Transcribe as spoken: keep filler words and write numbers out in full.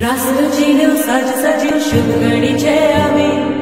रास रचिल्यो साज सज्यो शुभ घडी छे आवी।